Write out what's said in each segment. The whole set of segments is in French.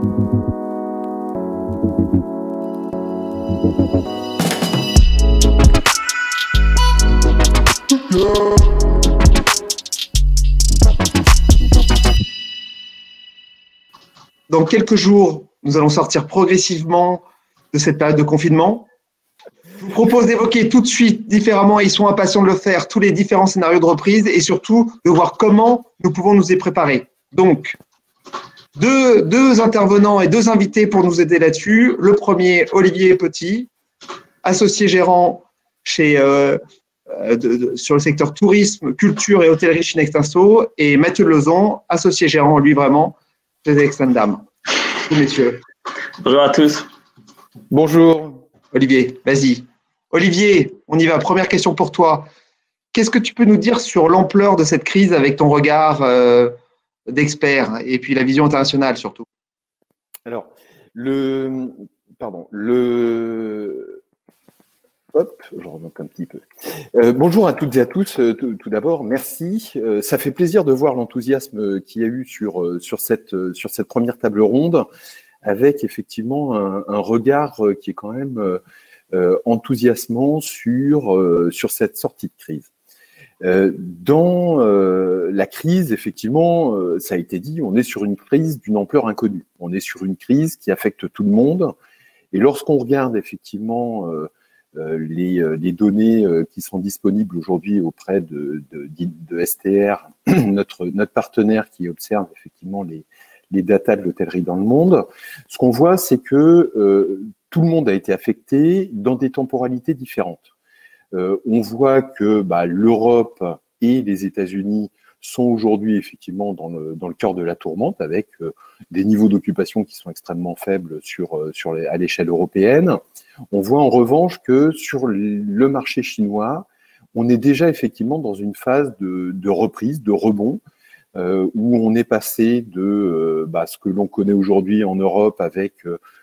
Dans quelques jours, nous allons sortir progressivement de cette période de confinement. Je vous propose d'évoquer tout de suite différemment, et ils sont impatients de le faire, tous les différents scénarios de reprise et surtout de voir comment nous pouvons nous y préparer. Donc, deux intervenants et deux invités pour nous aider là-dessus. Le premier, Olivier Petit, associé gérant chez, sur le secteur tourisme, culture et hôtellerie chez Nextinso, et Mathieu Lezon, associé gérant, lui vraiment, chez Extendam. Messieurs. Bonjour à tous. Bonjour. Olivier, vas-y. Olivier, on y va. Première question pour toi. Qu'est-ce que tu peux nous dire sur l'ampleur de cette crise avec ton regard d'expert et puis la vision internationale surtout? Alors, Hop, je remonte un petit peu. Bonjour à toutes et à tous. Tout d'abord, merci. Ça fait plaisir de voir l'enthousiasme qu'il y a eu sur cette première table ronde, avec effectivement un regard qui est quand même enthousiasmant sur cette sortie de crise. Dans la crise, effectivement, ça a été dit, on est sur une crise d'une ampleur inconnue. On est sur une crise qui affecte tout le monde. Et lorsqu'on regarde effectivement les données qui sont disponibles aujourd'hui auprès de STR, notre partenaire qui observe effectivement les datas de l'hôtellerie dans le monde, ce qu'on voit, c'est que tout le monde a été affecté dans des temporalités différentes. On voit que l'Europe et les États-Unis sont aujourd'hui effectivement dans le cœur de la tourmente, avec des niveaux d'occupation qui sont extrêmement faibles à l'échelle européenne. On voit en revanche que sur le marché chinois, on est déjà effectivement dans une phase de reprise, de rebond, où on est passé de ce que l'on connaît aujourd'hui en Europe avec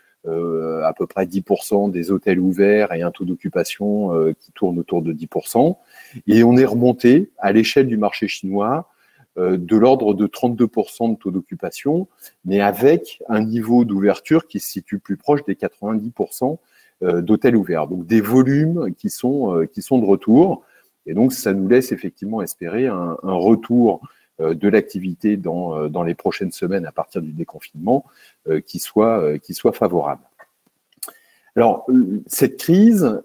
à peu près 10% des hôtels ouverts et un taux d'occupation qui tourne autour de 10%. Et on est remonté à l'échelle du marché chinois de l'ordre de 32% de taux d'occupation, mais avec un niveau d'ouverture qui se situe plus proche des 90% d'hôtels ouverts. Donc des volumes qui sont de retour. Et donc ça nous laisse effectivement espérer un retour de l'activité dans les prochaines semaines à partir du déconfinement qui soit favorable. Alors, cette crise,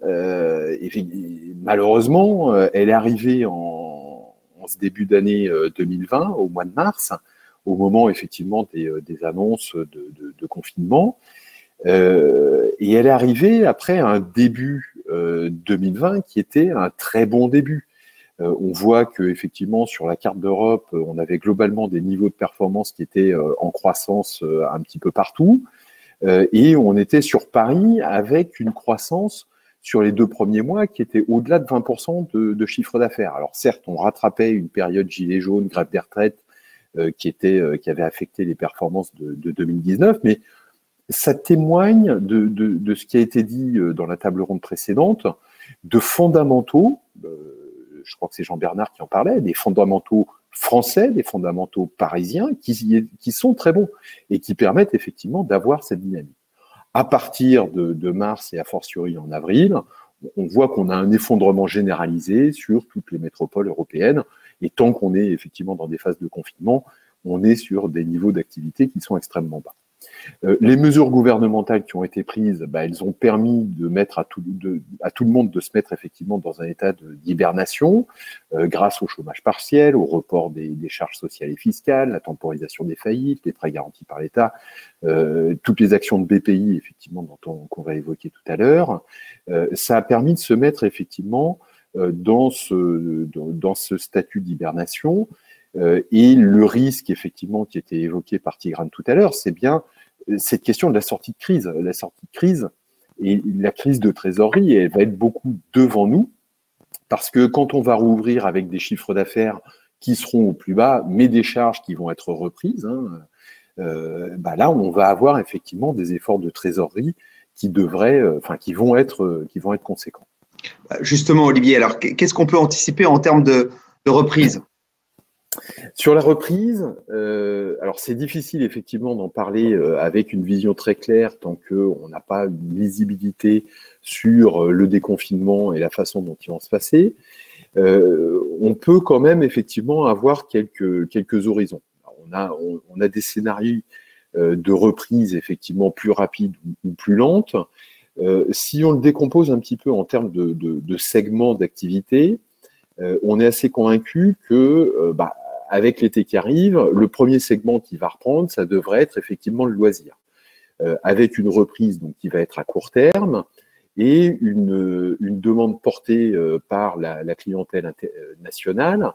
malheureusement, elle est arrivée en ce début d'année 2020, au mois de mars, au moment effectivement des annonces de confinement. Et elle est arrivée après un début 2020 qui était un très bon début. On voit que effectivement sur la carte d'Europe, on avait globalement des niveaux de performance qui étaient en croissance un petit peu partout. Et on était sur Paris avec une croissance sur les 2 premiers mois qui était au-delà de 20% de chiffre d'affaires. Alors certes, on rattrapait une période gilet jaune, grève des retraites qui avait affecté les performances de 2019, mais ça témoigne de ce qui a été dit dans la table ronde précédente, de fondamentaux, je crois que c'est Jean Bernard qui en parlait, des fondamentaux français, des fondamentaux parisiens qui sont très bons et qui permettent effectivement d'avoir cette dynamique. À partir de mars et a fortiori en avril, on voit qu'on a un effondrement généralisé sur toutes les métropoles européennes et tant qu'on est effectivement dans des phases de confinement, on est sur des niveaux d'activité qui sont extrêmement bas. Les mesures gouvernementales qui ont été prises, elles ont permis de mettre à tout le monde de se mettre effectivement dans un état d'hibernation grâce au chômage partiel, au report des charges sociales et fiscales, la temporisation des faillites, les prêts garantis par l'État, toutes les actions de BPI effectivement qu'on va évoquer tout à l'heure. Ça a permis de se mettre effectivement dans ce statut d'hibernation. Et le risque effectivement qui était évoqué par Tigrane tout à l'heure, c'est bien cette question de la sortie de crise. La sortie de crise et la crise de trésorerie, elle va être beaucoup devant nous, parce que quand on va rouvrir avec des chiffres d'affaires qui seront au plus bas, mais des charges qui vont être reprises, là, on va avoir effectivement des efforts de trésorerie qui vont être conséquents. Justement, Olivier, alors qu'est-ce qu'on peut anticiper en termes de reprise ? Sur la reprise, alors c'est difficile effectivement d'en parler avec une vision très claire tant qu'on n'a pas une lisibilité sur le déconfinement et la façon dont il va se passer. On peut quand même effectivement avoir quelques horizons. Alors, on a des scénarios de reprise effectivement plus rapides ou plus lentes. Si on le décompose un petit peu en termes de segments d'activité, on est assez convaincu que avec l'été qui arrive, le premier segment qui va reprendre, ça devrait être effectivement le loisir, avec une reprise donc, qui va être à court terme et une demande portée par la clientèle nationale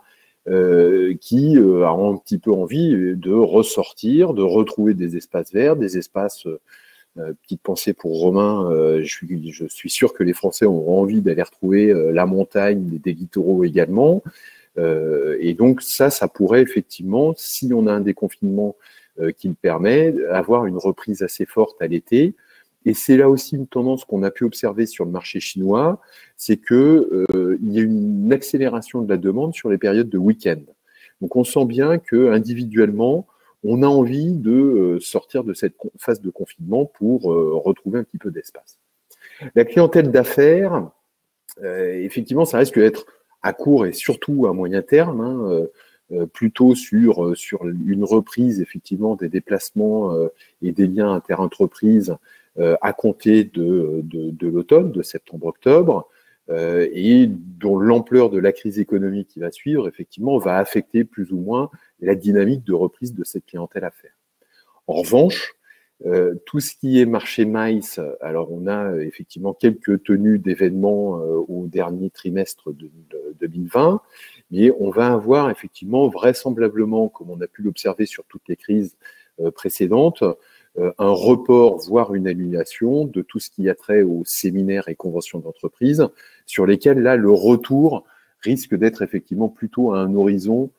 qui a un petit peu envie de ressortir, de retrouver des espaces verts, des espaces, petite pensée pour Romain, je suis sûr que les Français auront envie d'aller retrouver la montagne, des littoraux également. Et donc ça pourrait effectivement, si on a un déconfinement qui le permet, avoir une reprise assez forte à l'été. Et c'est là aussi une tendance qu'on a pu observer sur le marché chinois, c'est que il y a une accélération de la demande sur les périodes de week-end. Donc on sent bien que individuellement, on a envie de sortir de cette phase de confinement pour retrouver un petit peu d'espace. La clientèle d'affaires, effectivement, ça risque d'être à court et surtout à moyen terme, plutôt sur une reprise effectivement des déplacements et des liens interentreprises à compter de l'automne, de septembre-octobre, et dont l'ampleur de la crise économique qui va suivre, effectivement, va affecter plus ou moins la dynamique de reprise de cette clientèle affaires. En revanche, tout ce qui est marché MICE, alors on a effectivement quelques tenues d'événements au dernier trimestre de 2020, mais on va avoir effectivement vraisemblablement, comme on a pu l'observer sur toutes les crises précédentes, un report, voire une annulation de tout ce qui a trait aux séminaires et conventions d'entreprise, sur lesquels là le retour risque d'être effectivement plutôt à un horizon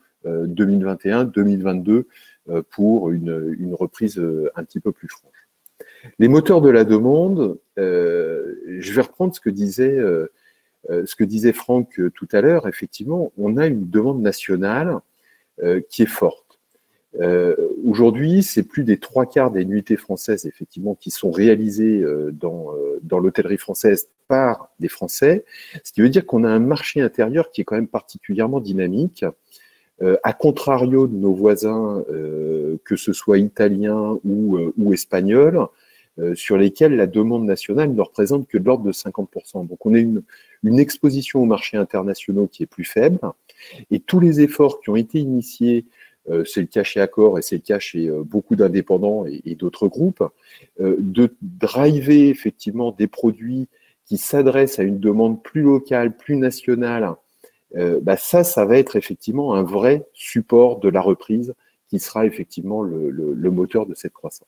2021-2022 pour une reprise un petit peu plus franche. Les moteurs de la demande, je vais reprendre ce que disait Franck tout à l'heure. Effectivement, on a une demande nationale qui est forte. Aujourd'hui, c'est plus des 3/4 des nuitées françaises effectivement qui sont réalisées dans l'hôtellerie française par des Français, ce qui veut dire qu'on a un marché intérieur qui est quand même particulièrement dynamique. À contrario de nos voisins, que ce soit italiens ou espagnols, sur lesquels la demande nationale ne représente que de l'ordre de 50%. Donc on a une exposition aux marchés internationaux qui est plus faible, et tous les efforts qui ont été initiés, c'est le cas chez Accor et c'est le cas chez beaucoup d'indépendants et d'autres groupes, de driver effectivement des produits qui s'adressent à une demande plus locale, plus nationale. Ça va être effectivement un vrai support de la reprise qui sera effectivement le moteur de cette croissance.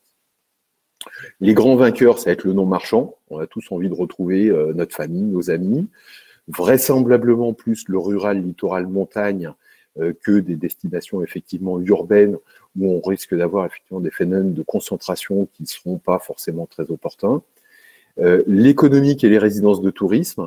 Les grands vainqueurs, ça va être le non-marchand. On a tous envie de retrouver notre famille, nos amis. Vraisemblablement plus le rural, littoral, montagne que des destinations effectivement urbaines où on risque d'avoir effectivement des phénomènes de concentration qui ne seront pas forcément très opportuns. L'économique et les résidences de tourisme.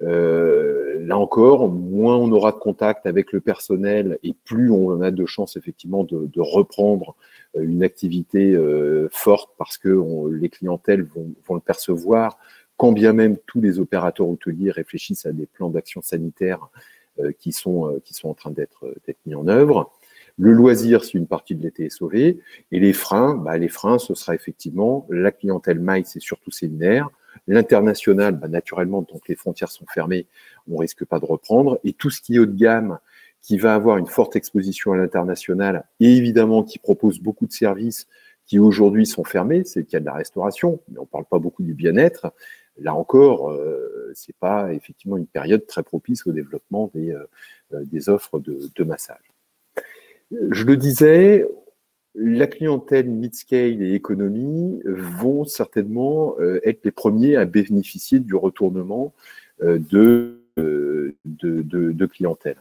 Là encore, moins on aura de contact avec le personnel et plus on a de chances effectivement de reprendre une activité forte parce que les clientèles vont le percevoir, quand bien même tous les opérateurs hôteliers réfléchissent à des plans d'action sanitaire qui sont en train d'être mis en œuvre. Le loisir, si une partie de l'été est sauvée, et les freins, ce sera effectivement la clientèle MICE et surtout séminaire. L'international, naturellement, tant que les frontières sont fermées, on risque pas de reprendre. Et tout ce qui est haut de gamme, qui va avoir une forte exposition à l'international, et évidemment qui propose beaucoup de services qui aujourd'hui sont fermés, c'est le cas de la restauration, mais on parle pas beaucoup du bien-être. Là encore, c'est pas effectivement une période très propice au développement des offres de massage. Je le disais, la clientèle mid-scale et économie vont certainement être les premiers à bénéficier du retournement de clientèle.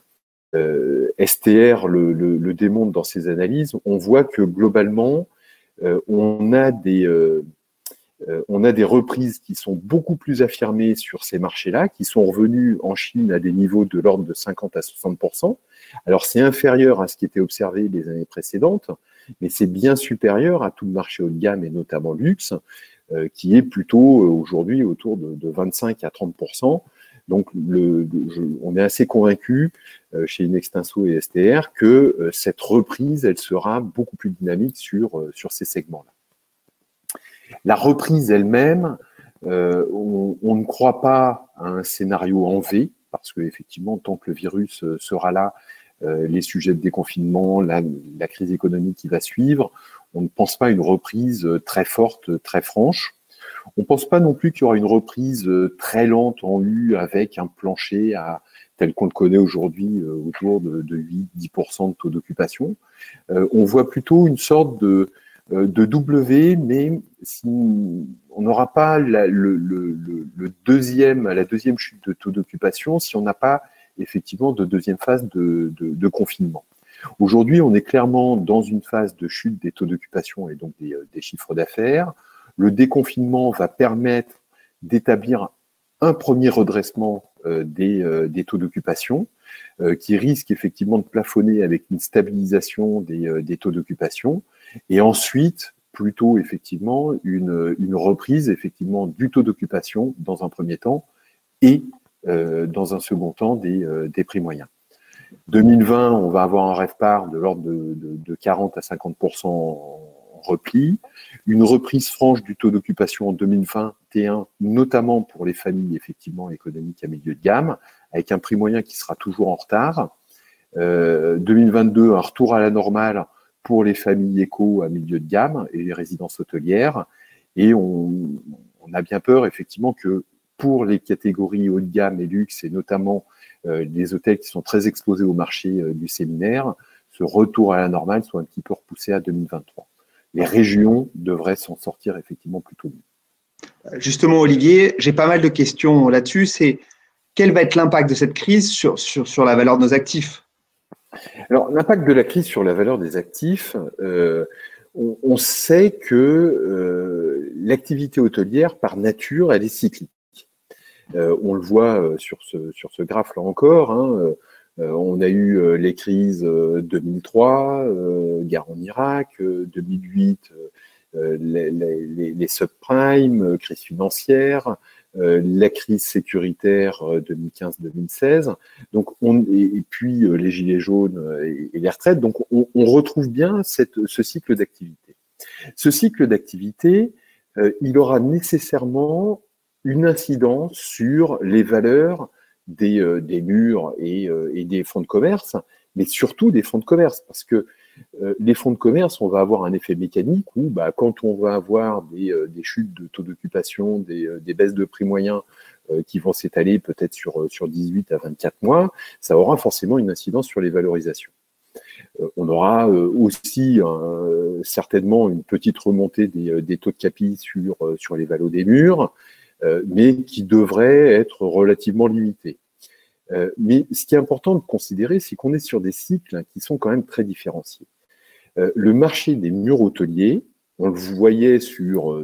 STR le démontre dans ses analyses. On voit que globalement, on a des On a des reprises qui sont beaucoup plus affirmées sur ces marchés-là, qui sont revenus en Chine à des niveaux de l'ordre de 50 à 60%. Alors, c'est inférieur à ce qui était observé les années précédentes, mais c'est bien supérieur à tout le marché haut de gamme et notamment luxe, qui est plutôt aujourd'hui autour de 25 à 30%. Donc, on est assez convaincu chez Inextinso et STR que cette reprise, elle sera beaucoup plus dynamique sur ces segments-là. La reprise elle-même, on ne croit pas à un scénario en V, parce qu'effectivement, tant que le virus sera là, les sujets de déconfinement, la crise économique qui va suivre, on ne pense pas à une reprise très forte, très franche. On ne pense pas non plus qu'il y aura une reprise très lente en U avec un plancher tel qu'on le connaît aujourd'hui autour de 8-10% de taux d'occupation. On voit plutôt une sorte de W, mais si on n'aura pas la deuxième chute de taux d'occupation si on n'a pas effectivement de deuxième phase de confinement. Aujourd'hui, on est clairement dans une phase de chute des taux d'occupation et donc des chiffres d'affaires. Le déconfinement va permettre d'établir un premier redressement des taux d'occupation qui risque effectivement de plafonner avec une stabilisation des taux d'occupation et ensuite plutôt effectivement une reprise effectivement du taux d'occupation dans un premier temps et dans un second temps des prix moyens. 2020, on va avoir un RevPAR de l'ordre de 40 à 50% en repli, une reprise franche du taux d'occupation en 2021, notamment pour les familles effectivement économiques à milieu de gamme, avec un prix moyen qui sera toujours en retard. 2022, un retour à la normale pour les familles éco à milieu de gamme et les résidences hôtelières. Et on a bien peur effectivement que pour les catégories haut de gamme et luxe, et notamment les hôtels qui sont très exposés au marché du séminaire, ce retour à la normale soit un petit peu repoussé à 2023. Les régions devraient s'en sortir effectivement plutôt mieux. Justement, Olivier, j'ai pas mal de questions là-dessus. C'est quel va être l'impact de cette crise sur la valeur de nos actifs? Alors, l'impact de la crise sur la valeur des actifs, on sait que l'activité hôtelière, par nature, elle est cyclique. On le voit sur ce graphe-là encore. Hein, on a eu les crises 2003, guerre en Irak, 2008, les subprimes, crise financière, la crise sécuritaire 2015-2016. Donc et puis les gilets jaunes et les retraites. Donc on retrouve bien ce cycle d'activité. Ce cycle d'activité, il aura nécessairement une incidence sur les valeurs des murs et des fonds de commerce, mais surtout des fonds de commerce, parce que les fonds de commerce, on va avoir un effet mécanique où quand on va avoir des chutes de taux d'occupation, des baisses de prix moyens qui vont s'étaler peut-être sur 18 à 24 mois, ça aura forcément une incidence sur les valorisations. On aura aussi certainement une petite remontée des taux de capi sur les valos des murs, mais qui devrait être relativement limité. Mais ce qui est important de considérer, c'est qu'on est sur des cycles qui sont quand même très différenciés. Le marché des murs hôteliers, on le voyait sur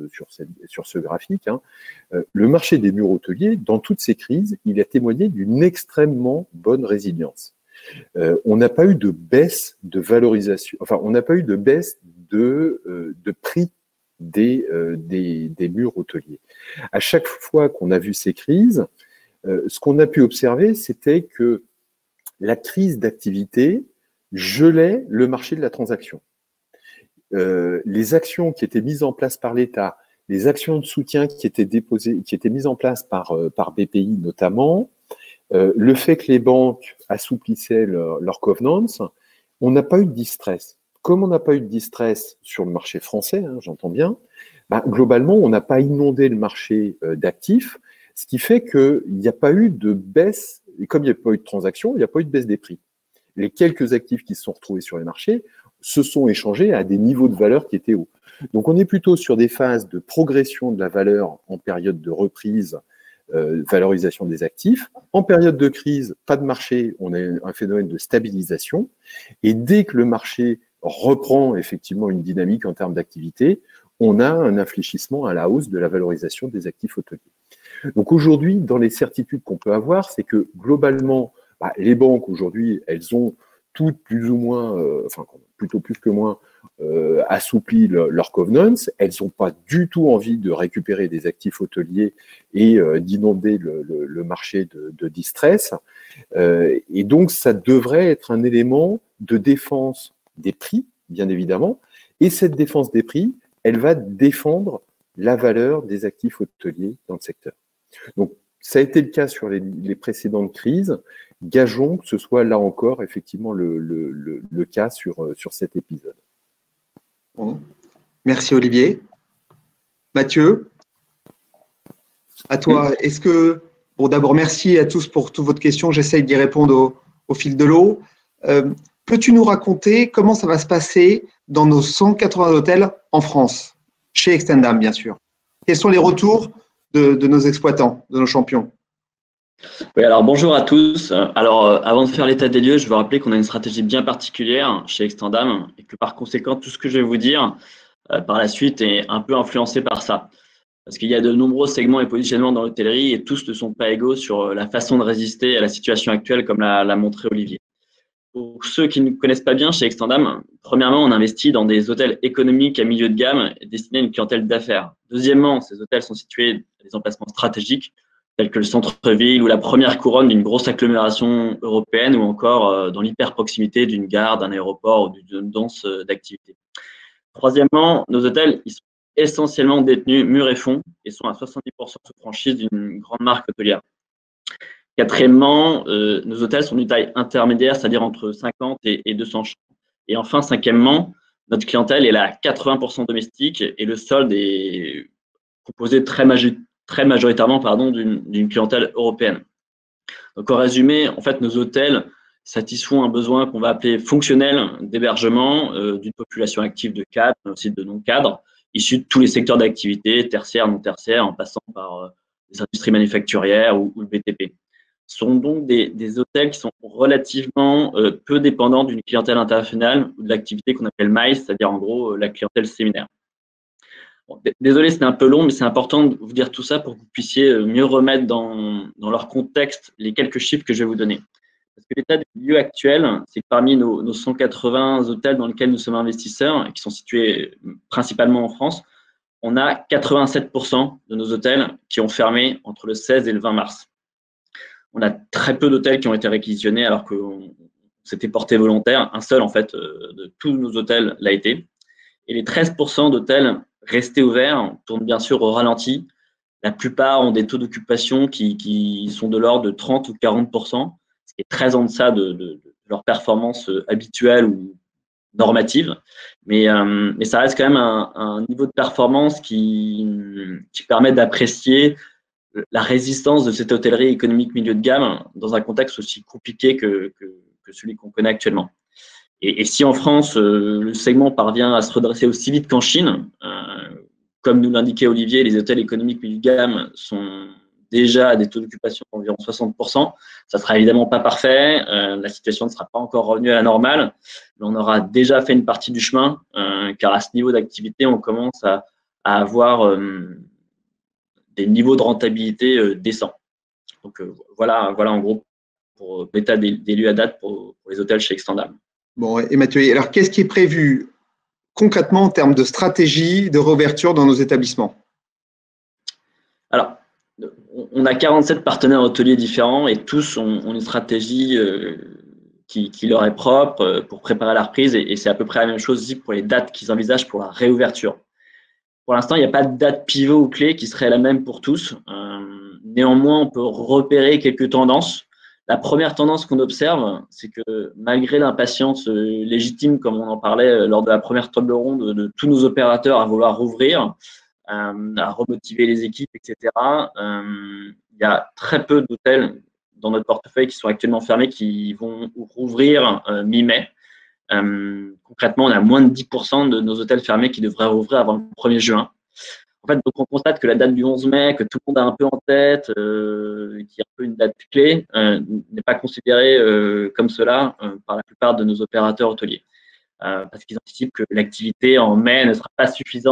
ce graphique, hein, le marché des murs hôteliers, dans toutes ces crises, il a témoigné d'une extrêmement bonne résilience. On n'a pas eu de baisse de valorisation, enfin, on n'a pas eu de baisse de prix des murs hôteliers. À chaque fois qu'on a vu ces crises, ce qu'on a pu observer, c'était que la crise d'activité gelait le marché de la transaction. Les actions qui étaient mises en place par l'État, les actions de soutien qui étaient mises en place par BPI notamment, le fait que les banques assouplissaient leurs covenants, on n'a pas eu de distress. Comme on n'a pas eu de distress sur le marché français, hein, j'entends bien, globalement, on n'a pas inondé le marché d'actifs, ce qui fait qu'il n'y a pas eu de baisse, et comme il n'y a pas eu de transaction, il n'y a pas eu de baisse des prix. Les quelques actifs qui se sont retrouvés sur les marchés se sont échangés à des niveaux de valeur qui étaient hauts. Donc on est plutôt sur des phases de progression de la valeur en période de reprise, valorisation des actifs. En période de crise, pas de marché, on a un phénomène de stabilisation. Et dès que le marché reprend effectivement une dynamique en termes d'activité, on a un infléchissement à la hausse de la valorisation des actifs hôteliers. Donc aujourd'hui, dans les certitudes qu'on peut avoir, c'est que globalement, les banques aujourd'hui, elles ont toutes plus ou moins, enfin plutôt plus que moins, assoupli leurs covenants. Elles n'ont pas du tout envie de récupérer des actifs hôteliers et d'inonder le marché de distress. Et donc, ça devrait être un élément de défense des prix, bien évidemment. Et cette défense des prix, elle va défendre la valeur des actifs hôteliers dans le secteur. Donc, ça a été le cas sur les précédentes crises. Gageons que ce soit là encore effectivement le cas sur cet épisode. Bon. Merci Olivier. Mathieu, à toi. Est-ce que, bon, d'abord merci à tous pour toutes votre questions. J'essaye d'y répondre au fil de l'eau. Peux-tu nous raconter comment ça va se passer dans nos 180 hôtels en France, chez Extendam bien sûr? Quels sont les retours de nos exploitants, de nos champions? Oui, alors bonjour à tous. Alors, avant de faire l'état des lieux, je veux rappeler qu'on a une stratégie bien particulière chez Extendam et que par conséquent, tout ce que je vais vous dire par la suite est un peu influencé par ça. Parce qu'il y a de nombreux segments et positionnements dans l'hôtellerie et tous ne sont pas égaux sur la façon de résister à la situation actuelle, comme l'a montré Olivier. Pour ceux qui ne connaissent pas bien, chez Extendam, premièrement, on investit dans des hôtels économiques à milieu de gamme destinés à une clientèle d'affaires. Deuxièmement, ces hôtels sont situés à des emplacements stratégiques tels que le centre-ville ou la première couronne d'une grosse agglomération européenne ou encore dans l'hyper-proximité d'une gare, d'un aéroport ou d'une danse d'activité. Troisièmement, nos hôtels ils sont essentiellement détenus mur et fond et sont à 70% sous franchise d'une grande marque hôtelière. Quatrièmement, nos hôtels sont d'une taille intermédiaire, c'est-à-dire entre 50 et 200 chambres. Et enfin, cinquièmement, notre clientèle est à 80% domestique et le solde est composé très majoritairement d'une clientèle européenne. Donc, en résumé, en fait, nos hôtels satisfont un besoin qu'on va appeler fonctionnel d'hébergement d'une population active de cadres, mais aussi de non-cadres, issus de tous les secteurs d'activité, tertiaires, non tertiaires, en passant par les industries manufacturières ou le BTP. Ce sont donc des hôtels qui sont relativement peu dépendants d'une clientèle internationale ou de l'activité qu'on appelle MICE, c'est-à-dire en gros la clientèle séminaire. Bon, désolé, c'était un peu long, mais c'est important de vous dire tout ça pour que vous puissiez mieux remettre dans leur contexte les quelques chiffres que je vais vous donner. Parce que l'état des lieux actuels, c'est que parmi nos 180 hôtels dans lesquels nous sommes investisseurs, et qui sont situés principalement en France, on a 87% de nos hôtels qui ont fermé entre le 16 et le 20 mars. On a très peu d'hôtels qui ont été réquisitionnés alors que c'était porté volontaire. Un seul, en fait, de tous nos hôtels l'a été. Et les 13% d'hôtels restés ouverts tournent bien sûr au ralenti. La plupart ont des taux d'occupation qui sont de l'ordre de 30 ou 40%, ce qui est très en deçà de leur performance habituelle ou normative. Mais ça reste quand même un niveau de performance qui permet d'apprécier la résistance de cette hôtellerie économique milieu de gamme dans un contexte aussi compliqué que celui qu'on connaît actuellement. Et si en France, le segment parvient à se redresser aussi vite qu'en Chine, comme nous l'indiquait Olivier, les hôtels économiques milieu de gamme sont déjà à des taux d'occupation d'environ 60%. Ça ne sera évidemment pas parfait, la situation ne sera pas encore revenue à la normale, mais on aura déjà fait une partie du chemin, car à ce niveau d'activité, on commence à avoir des niveaux de rentabilité décents. Donc voilà en gros pour l'état des lieux à date pour les hôtels chez Extendam. Bon, et Mathieu, alors qu'est-ce qui est prévu concrètement en termes de stratégie de réouverture dans nos établissements? Alors, on a 47 partenaires hôteliers différents et tous ont une stratégie qui leur est propre pour préparer la reprise et c'est à peu près la même chose aussi pour les dates qu'ils envisagent pour la réouverture. Pour l'instant, il n'y a pas de date pivot ou clé qui serait la même pour tous. Néanmoins, on peut repérer quelques tendances. La première tendance qu'on observe, c'est que malgré l'impatience légitime, comme on en parlait lors de la première table ronde, de tous nos opérateurs à vouloir rouvrir, à remotiver les équipes, etc., il y a très peu d'hôtels dans notre portefeuille qui sont actuellement fermés qui vont rouvrir mi-mai. Concrètement, on a moins de 10% de nos hôtels fermés qui devraient rouvrir avant le 1er juin. En fait, donc on constate que la date du 11 mai, que tout le monde a un peu en tête, qui est un peu une date clé, n'est pas considérée comme cela par la plupart de nos opérateurs hôteliers. Parce qu'ils anticipent que l'activité en mai ne sera pas suffisante pour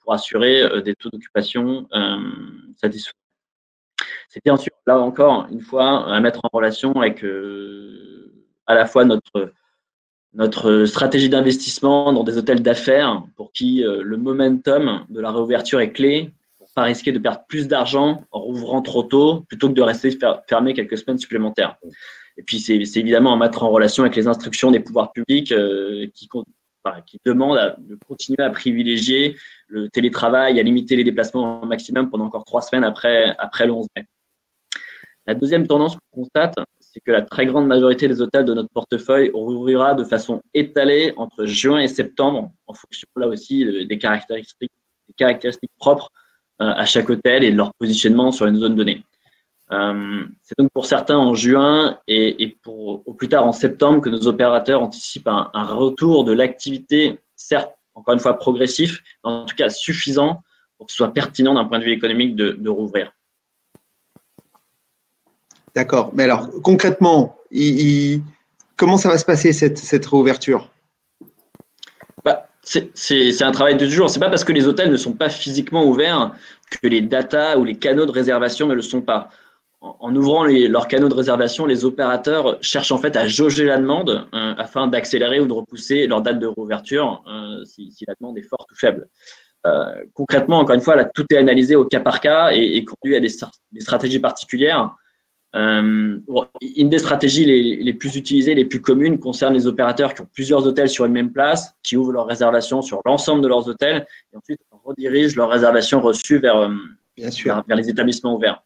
pour assurer des taux d'occupation satisfaisants. C'est bien sûr, là encore, une fois, à mettre en relation avec à la fois notre stratégie d'investissement dans des hôtels d'affaires pour qui le momentum de la réouverture est clé, pour ne pas risquer de perdre plus d'argent en rouvrant trop tôt plutôt que de rester fermé quelques semaines supplémentaires. Et puis, c'est évidemment à mettre en relation avec les instructions des pouvoirs publics qui demandent de continuer à privilégier le télétravail, à limiter les déplacements au maximum pendant encore 3 semaines après le 11 mai. La deuxième tendance qu'on constate, c'est que la très grande majorité des hôtels de notre portefeuille rouvrira de façon étalée entre juin et septembre, en fonction là aussi des caractéristiques propres à chaque hôtel et de leur positionnement sur une zone donnée. C'est donc pour certains en juin et au plus tard en septembre que nos opérateurs anticipent un retour de l'activité, certes, encore une fois progressif, mais en tout cas suffisant pour que ce soit pertinent d'un point de vue économique de rouvrir. D'accord. Mais alors, concrètement, comment ça va se passer cette réouverture? C'est un travail de jour. Ce n'est pas parce que les hôtels ne sont pas physiquement ouverts que les data ou les canaux de réservation ne le sont pas. En ouvrant leurs canaux de réservation, les opérateurs cherchent en fait à jauger la demande afin d'accélérer ou de repousser leur date de réouverture si la demande est forte ou faible. Concrètement, encore une fois, là, tout est analysé au cas par cas et conduit à des stratégies particulières. Une des stratégies les plus utilisées, les plus communes, concerne les opérateurs qui ont plusieurs hôtels sur une même place, qui ouvrent leurs réservations sur l'ensemble de leurs hôtels et ensuite redirigent leurs réservations reçues vers les établissements ouverts.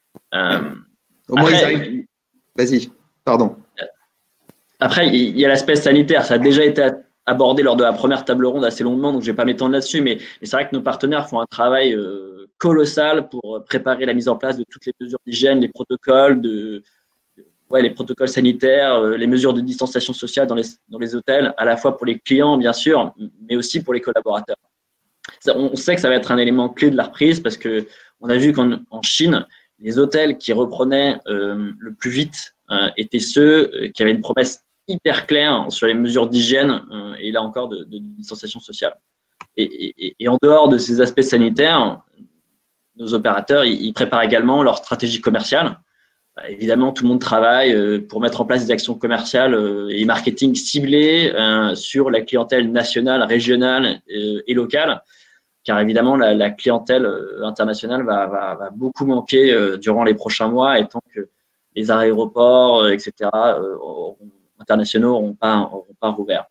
Au moins, vas-y, pardon. Après, il y a l'aspect sanitaire. Ça a déjà été abordé lors de la première table ronde assez longuement, donc je ne vais pas m'étendre là-dessus, mais c'est vrai que nos partenaires font un travail colossal pour préparer la mise en place de toutes les mesures d'hygiène, les protocoles, les protocoles sanitaires, les mesures de distanciation sociale dans les hôtels, à la fois pour les clients, bien sûr, mais aussi pour les collaborateurs. On sait que ça va être un élément clé de la reprise parce qu'on a vu qu'en Chine, les hôtels qui reprenaient le plus vite étaient ceux qui avaient une promesse hyper claire sur les mesures d'hygiène et là encore de distanciation sociale. Et en dehors de ces aspects sanitaires, nos opérateurs, ils préparent également leur stratégie commerciale. Évidemment, tout le monde travaille pour mettre en place des actions commerciales et marketing ciblées sur la clientèle nationale, régionale et locale, car évidemment, la clientèle internationale va beaucoup manquer durant les prochains mois, étant que les aéroports, etc., internationaux n'auront pas rouvert.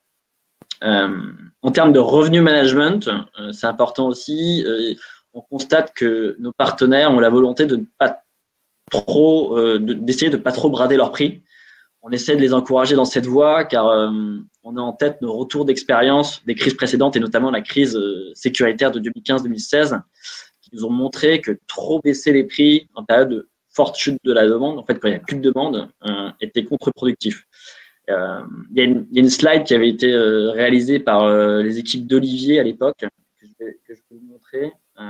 En termes de revenu management, c'est important aussi. On constate que nos partenaires ont la volonté de ne pas d'essayer de ne pas trop brader leurs prix. On essaie de les encourager dans cette voie car on a en tête nos retours d'expérience des crises précédentes et notamment la crise sécuritaire de 2015-2016 qui nous ont montré que trop baisser les prix en période de forte chute de la demande, en fait quand il n'y a plus de demande, était contre-productif. Il y a une slide qui avait été réalisée par les équipes d'Olivier à l'époque que je vais vous montrer.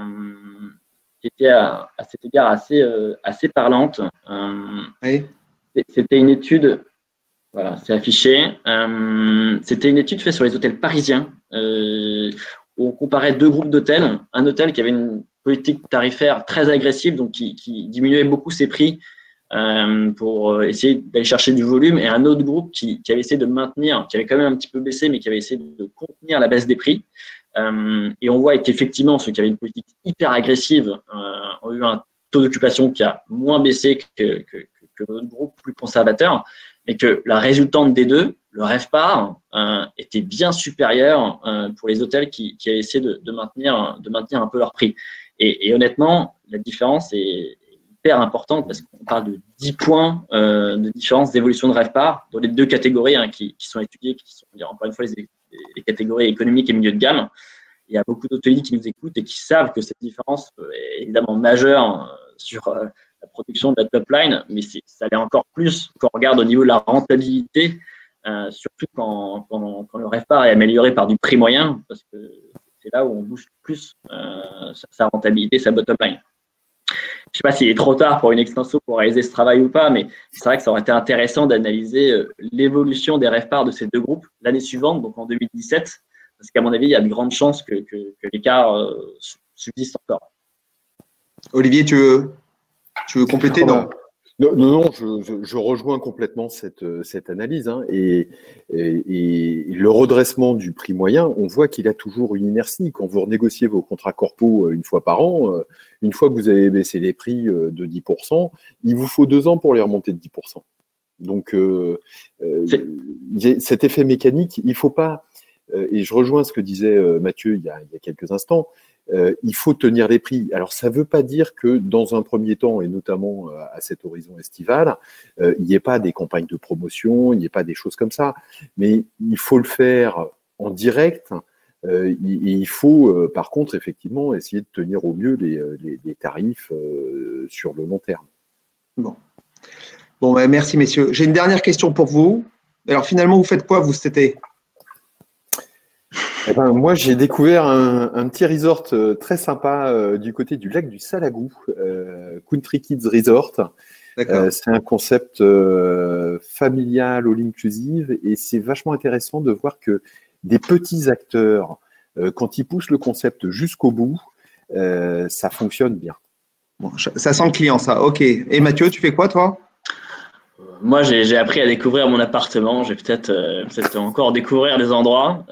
Qui était à cet égard assez parlante. Oui. C'était une étude, voilà, c'est affiché. C'était une étude faite sur les hôtels parisiens où on comparait 2 groupes d'hôtels. Un hôtel qui avait une politique tarifaire très agressive, donc qui diminuait beaucoup ses prix pour essayer d'aller chercher du volume, et un autre groupe qui avait essayé de maintenir, qui avait quand même un petit peu baissé, mais qui avait essayé de contenir la baisse des prix. Et on voit qu'effectivement, ceux qui avaient une politique hyper agressive ont eu un taux d'occupation qui a moins baissé que notre groupe plus conservateur, mais que la résultante des deux, le RevPAR, était bien supérieure pour les hôtels qui avaient essayé de maintenir un peu leur prix. Et honnêtement, la différence est hyper importante parce qu'on parle de 10 points de différence d'évolution de RevPAR dans les 2 catégories qui sont étudiées, qui sont encore une fois les catégories économiques et milieu de gamme. Il y a beaucoup d'hôteliers qui nous écoutent et qui savent que cette différence est évidemment majeure sur la production de la top line, mais ça l'est encore plus quand on regarde au niveau de la rentabilité, surtout quand le RevPAR est amélioré par du prix moyen, parce que c'est là où on booste plus sa rentabilité, sa bottom line. Je ne sais pas s'il est trop tard pour une extenso pour réaliser ce travail ou pas, mais c'est vrai que ça aurait été intéressant d'analyser l'évolution des RevPAR de ces 2 groupes l'année suivante, donc en 2017, parce qu'à mon avis, il y a de grandes chances que l'écart subsiste encore. Olivier, tu veux compléter? Non. Non, je rejoins complètement cette analyse. Hein, et le redressement du prix moyen, on voit qu'il a toujours une inertie. Quand vous renégociez vos contrats corpaux une fois par an, une fois que vous avez baissé les prix de 10%, il vous faut 2 ans pour les remonter de 10%. Donc, cet effet mécanique, il ne faut pas, et je rejoins ce que disait Mathieu il y a quelques instants, il faut tenir les prix. Alors, ça ne veut pas dire que dans un premier temps, et notamment à cet horizon estival, il n'y ait pas des campagnes de promotion, il n'y ait pas des choses comme ça. Mais il faut le faire en direct. Il faut, par contre, effectivement, essayer de tenir au mieux les tarifs sur le long terme. Bon, merci, messieurs. J'ai une dernière question pour vous. Alors, finalement, vous faites quoi, vous, cet été? Eh ben, moi, j'ai découvert un petit resort très sympa du côté du lac du Salagou, Country Kids Resort. C'est un concept familial, all inclusive, et c'est vachement intéressant de voir que des petits acteurs, quand ils poussent le concept jusqu'au bout, ça fonctionne bien. Bon, ça sent le client, ça. OK. Et Mathieu, tu fais quoi, toi? Moi, j'ai appris à découvrir mon appartement. Je vais peut-être encore découvrir des endroits.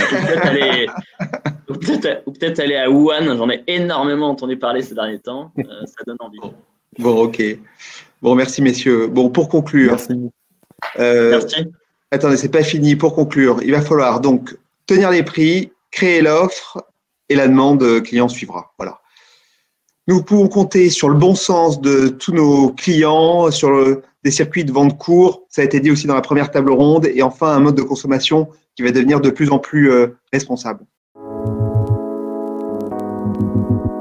Ou peut-être aller à Wuhan. J'en ai énormément entendu parler ces derniers temps. Ça donne envie. Bon, OK. Bon, merci, messieurs. Bon, pour conclure. Merci. Merci. Attendez, c'est pas fini. Pour conclure, il va falloir donc tenir les prix, créer l'offre et la demande client suivra. Voilà. Nous pouvons compter sur le bon sens de tous nos clients, sur des circuits de vente courts, ça a été dit aussi dans la première table ronde, et enfin un mode de consommation qui va devenir de plus en plus responsable.